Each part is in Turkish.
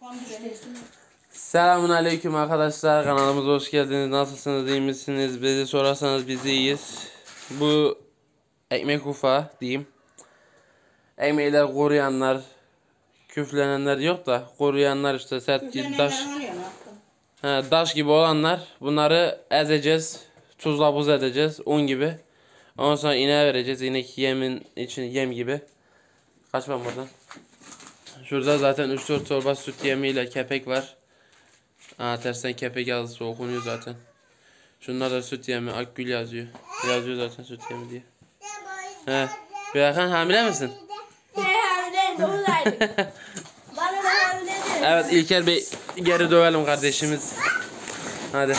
Selamun aleyküm arkadaşlar, kanalımıza hoş geldiniz. Nasılsınız, iyi misiniz? Bizi sorarsanız biz iyiyiz. Bu ekmek ufa diyeyim. Ekmekler koruyanlar, küflenenler yok da koruyanlar işte sert gibi taş gibi olanlar. Bunları ezeceğiz, tuzla buz edeceğiz, un gibi. Ondan sonra ineğe vereceğiz. İnek yemin için yem gibi. Kaçmam buradan. Şurada zaten 3-4 torba süt yemiyle kepek var. Tersten kepek yazısı okunuyor zaten. Şunlar da süt yemi, Akgül yazıyor. Yazıyor zaten süt yemi diye. He. Berkan hamile misin? Hamile 9 aylık. Bana da hamile diyor. Evet, İlker Bey geri dövelim kardeşimiz. Hadi.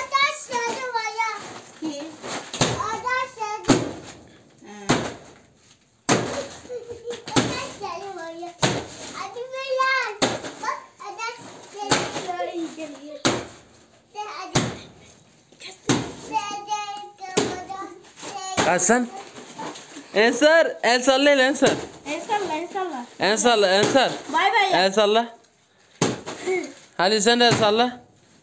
Hasan. Ensar, el salla Ensar. El salla, el salla. El salla Ensar. Bay bay ya. El salla. Hadi sen de el salla.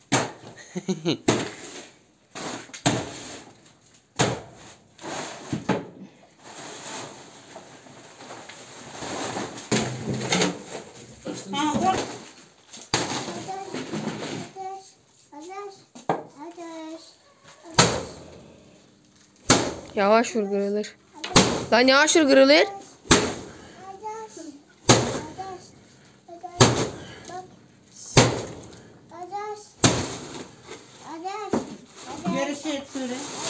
Yavaş vur kırılır. Lan yavaş vur kırılır. Yarışı et söyle.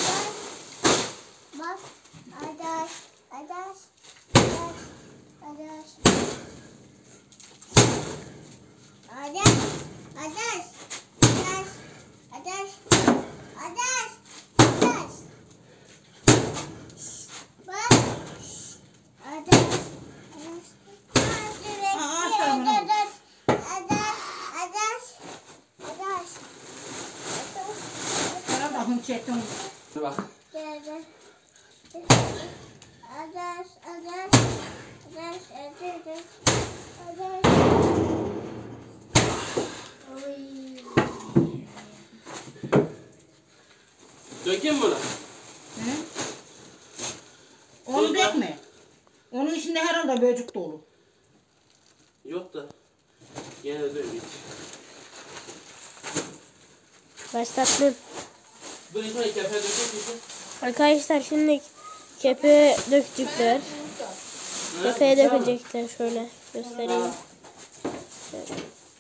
Bak, adaş. Sana bakın çetin. Bak. Dökeyim bunu. Onu dökme. Onun içinde herhalde böcek dolu. Yok da. Yine de döveyim. Başlattım. Bu içine kefe dökecek misin? Arkadaşlar şimdi kepeğe dökecekler. Kepeğe dökecekler, şöyle göstereyim. Şöyle.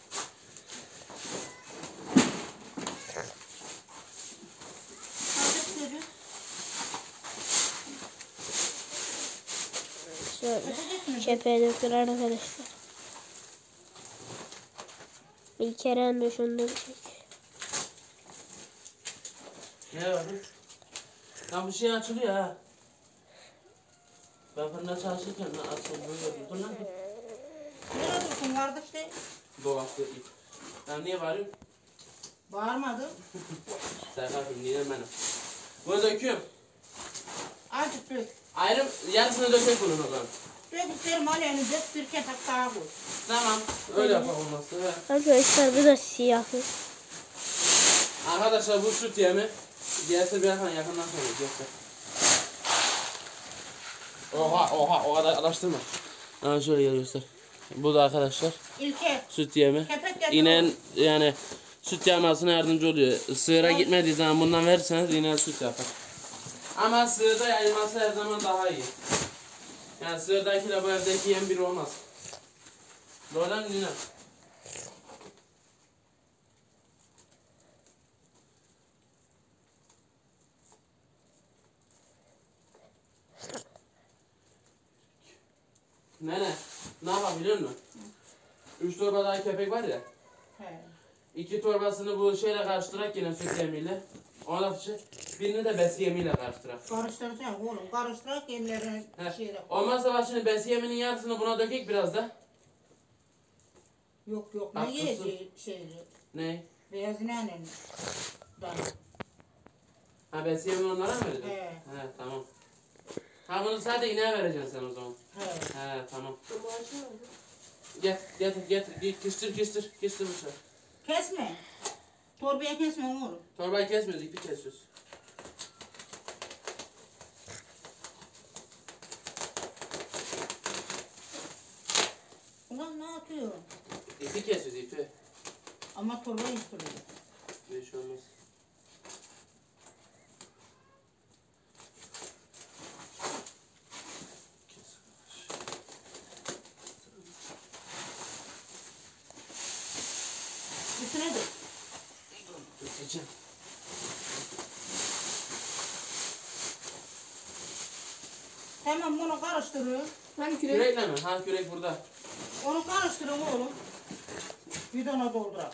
Şöyle kepeğe döküler arkadaşlar. Bir kere de şunu dökecek. Ne var? Tam bir şey açılıyor ha. Ben fırında çalışırken açılıyor. Dur lan. Ne olursun kardeşte? Dolapta ip. Ben niye bağırıyorum? Bağırmadım. Serhat'ım niye benim? Bunu döküyorum. Azıcık dök. Ayrım yarısını dökek bunun o zaman. Dök isterim aleni dök bir ketak sağa koy. Tamam. Öyle yapalım olmazsa. Arkadaşlar bu da siyahı. Arkadaşlar bu süt yemi. Gelsin bir yakından sonra göster. Oha o kadar araştırma. Ha şöyle gel göster. Bu da arkadaşlar İlke. süt yemi. Kepek getir. İnen yani süt yapmasına yardımcı oluyor. Sığıra gitmediği zaman bundan verirseniz yine süt yapar. Ama sığırda yayılması her zaman daha iyi. Yani sığırdakiyle bu evdeki yem bir olmaz. Doğru mu Nina? Ne yapalım biliyor musun? 3 torba daha köpek var ya. He. 2 torbasını bu şeyle karıştırarak yine süt yemiyle. Ona fıçı. Birini de besi yemiyle karıştırak. Karıştıracaksın oğlum. Karıştırarak ellerini şeyle koy. Olmazsa bak şimdi besi yeminin yarısını buna dökek biraz da. Yok ne Haklısın. yiyeceği şeydi. Ne? Beyaz ineğinin. Ha besi yemin onlara mı vereceksin? He. He tamam. Ha bunu sadece ineğe vereceksin sen o zaman. He. He tamam. Getir. Kestir bıçağı. Kesme. Torbaya kesme oğlum. Torbayı kesmiyoruz, ipi kesiyoruz. Ulan ne yapıyor? İpi kesiyoruz, ipi. Ama torbayı istiyor. Bir şey olmaz. Üstüne dur. Geçeceğim. Tamam bunu karıştırın. Hani kürek? Kürekle mi? Ha, kürek burada. Onu karıştırın oğlum. Bidona doldurak.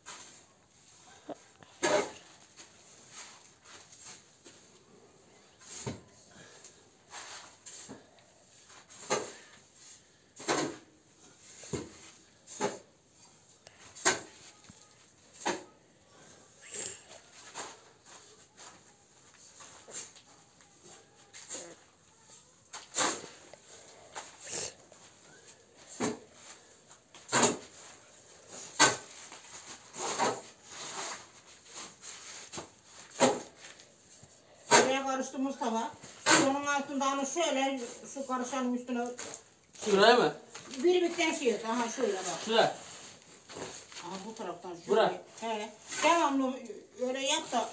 Buraya karıştı Mustafa. Onun altında onu şöyle şu karışanın üstüne Şuraya mı? bir bitten şey yok. Aha şöyle bak. Şuraya. Aha bu taraftan şöyle. Bura. He. Devamlı öyle yap da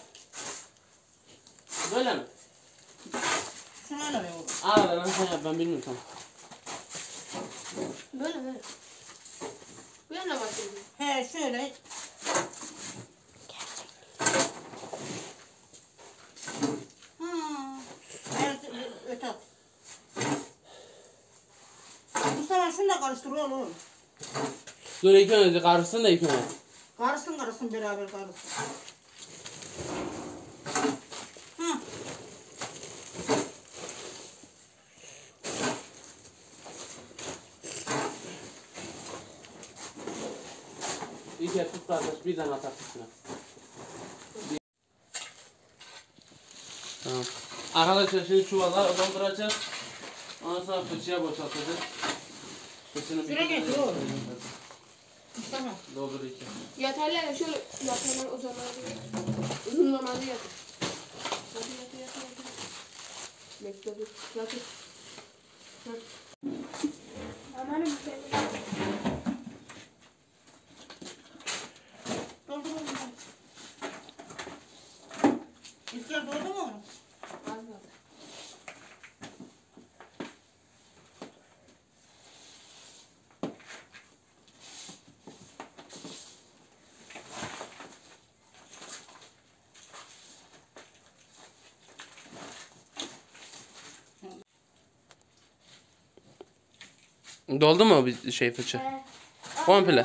Böyle mi? şunu öyle oğlum. Aa, sen yap, ben bilmiyorum tamam. Böyle. Bu yana başlayalım. He şöyle. Ha. Evet, öte at. Mustafa şunu da karıştır oğlum. Dur ilk önce karışsın da ilk önce. Karışsın beraber karışsın. Ha. İlk et tut kardeş, birden atar üstüne. Tamam. Arkadaşlar şimdi çuvala dolduracağız. Ondan sonra fıçıya boşaltacağız. Fıçının Şuraya getir oğlum. Mustafa. Doldur iki. Yatarlar şöyle yatarlar o zaman. Uzunlamalı yatır. Yatır. Bekle dur. Yatır. Amanım seni. Doldur oğlum. İskender doldu mu oğlum? Az kaldı. Doldu mu bir şey fıçı? Komple.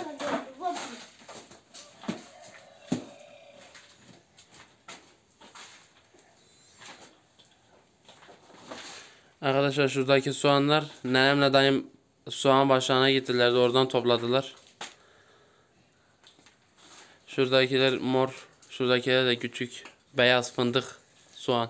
Arkadaşlar şuradaki soğanlar nenemle dayım soğan başlarına gittiler de oradan topladılar. Şuradakiler mor, şuradakiler de küçük beyaz fındık soğan.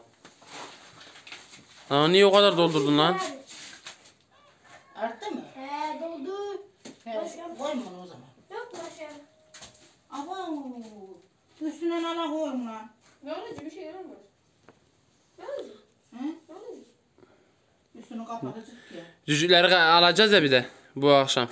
Ama niye o kadar doldurdun lan? Arttı mı? He doldu. He, koyma onu o zaman. Yok başa. Aba. Üstüne nala koyma lan. Ne olacak bir şey yaramaz. Ne olacak? Hı? Ne olacak? Üstünü kapatacak ya. Cücükleri alacağız ya bir de bu akşam.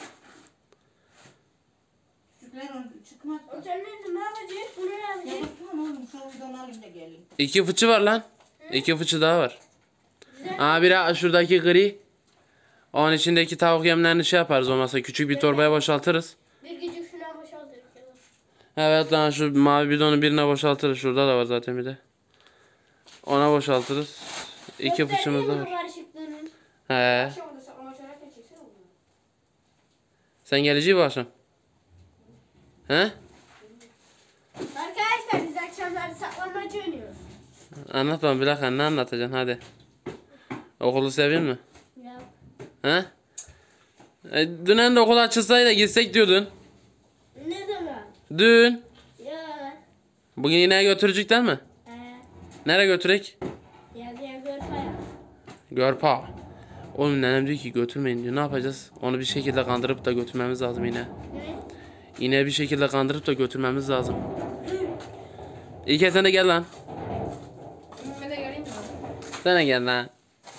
Küçükler çıkmaz. O sen ne yapacak? Bu ne yapacak? Yapasın oğlum şu videonu alayım da geleyim. 2 fıçı var lan. 2 fıçı daha var. Aa biri şuradaki gri. Onun içindeki tavuk yemlerini şey yaparız olmazsa küçük bir torbaya boşaltırız. Bir gücük şuna boşaltırız. Evet lan şu mavi bidonu birine boşaltırız. Şurada da var zaten bir de. Ona boşaltırız. 2 fıçımız da var. Karışıklığının. He. Akşam da saklama çararken çeksene onu. Sen geleceği bu akşam. He? Arkadaşlar biz akşamları saklambaç oynuyoruz. Anlat bana bir dakika ne anlatacaksın hadi. Okulu seviyor musun? Ya. He? Dünen de okul açılsaydı gitsek diyordun. Ne zaman? Dün. Ya. Bugün yine götürecekler mi? Nereye götürek? Ya diye görpaya. Görpa. Oğlum nenem diyor ki götürmeyin diyor. Ne yapacağız? Onu bir şekilde kandırıp da götürmemiz lazım yine. Yine bir şekilde kandırıp da götürmemiz lazım. İlker sen de gel lan. Ben de geleyim mi? Sen de gel lan.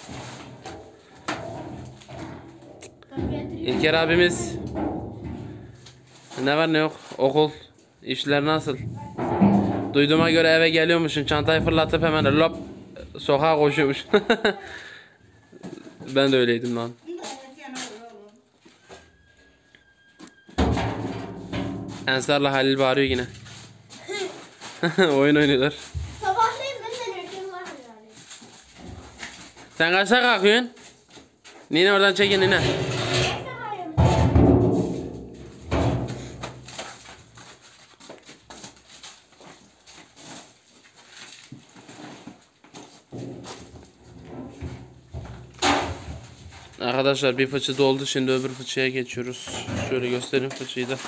İlker abimiz. Ne var ne yok? Okul. İşler nasıl? Duyduğuma göre eve geliyormuşsun. Çantayı fırlatıp hemen lop sokağa koşuyormuş. Ben de öyleydim lan. Ensar'la Halil bağırıyor yine. Oyun oynuyorlar. Sabahleyin ben de erken var yani. Sen kaçta kalkıyorsun? Nine oradan çekin Nine. Arkadaşlar bir fıçı doldu, şimdi öbür fıçıya geçiyoruz. Şöyle göstereyim fıçıyı da.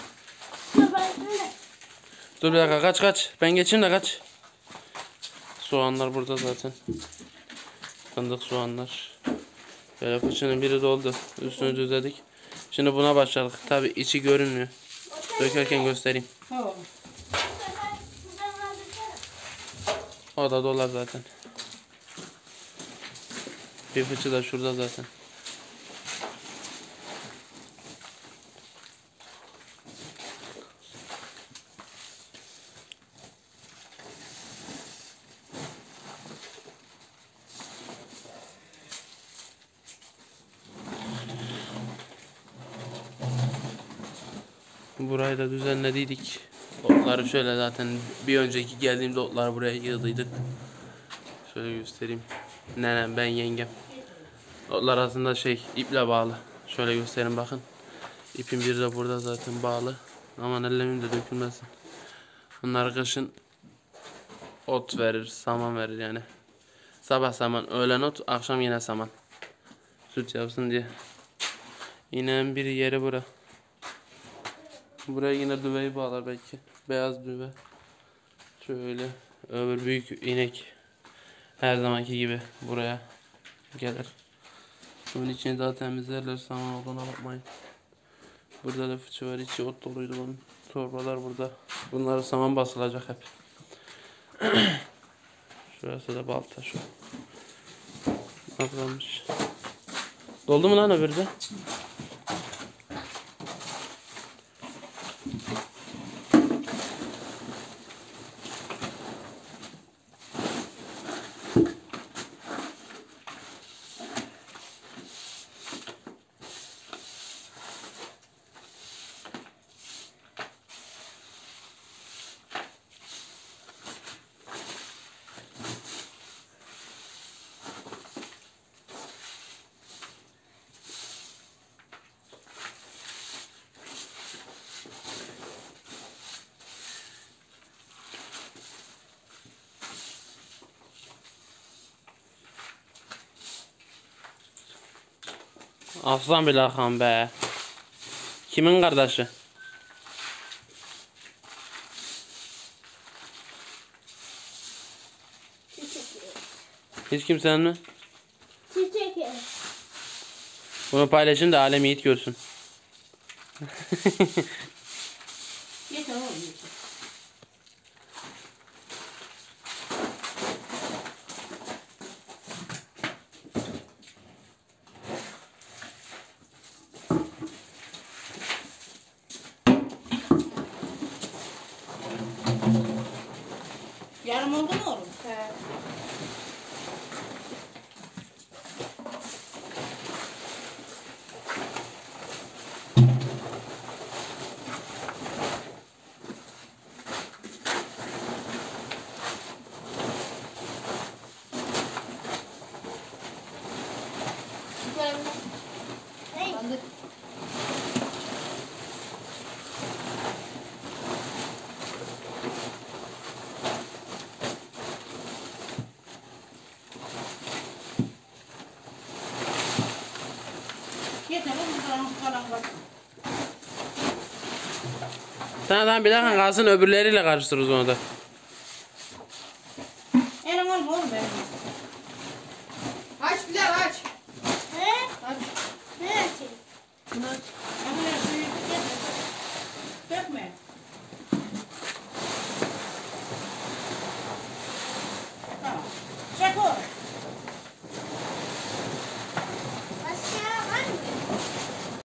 Dur bir dakika, kaç. Ben geçeyim de kaç. Soğanlar burada zaten. Fındık soğanlar. Böyle fıçının biri doldu. Üstünü düzledik. Şimdi buna başladık. Tabi içi görünmüyor. Dökerken göstereyim. O da dolar zaten. Bir fıçı da şurada zaten. Burayı da düzenlediydik. Otları şöyle zaten bir önceki geldiğimde otları buraya yığdıydık. Şöyle göstereyim. Nenem, ben, yengem. Otlar aslında iple bağlı. Şöyle göstereyim bakın. İpin biri de burada zaten bağlı. Aman ellemeyim de dökülmesin. Bunlar kışın ot verir, saman verir yani. Sabah saman, öğlen ot, akşam yine saman. Süt yapsın diye. Yine bir yeri bura. Buraya yine düveyi bağlar belki. Beyaz düve. Şöyle. Öbür büyük inek. Her zamanki gibi buraya gelir. Bunun içini daha temizlerler. Saman olduğuna bakmayın. Burada da fıçı var. İçi ot doluydu bunun. Torbalar burada. Bunlara saman basılacak hep. Şurası da balta şu. Nasılmış? Doldu mu lan öbürü de? Aslan bir lakan be. Kimin kardeşi? Hiç kimsenin mi? Çiçek. Bunu paylaşın da alem yiğit görsün. Yeter oğlum yeter. Yarım oldu mu oğlum? He. Yeter oğlum kalan bak. Tamam bir dakika kalsın, öbürleriyle karıştırırız onu da. Elim olma oğlum benim. Aç Bilal aç. He? Ama suyu getir. Dökme. Tamam. Çek o.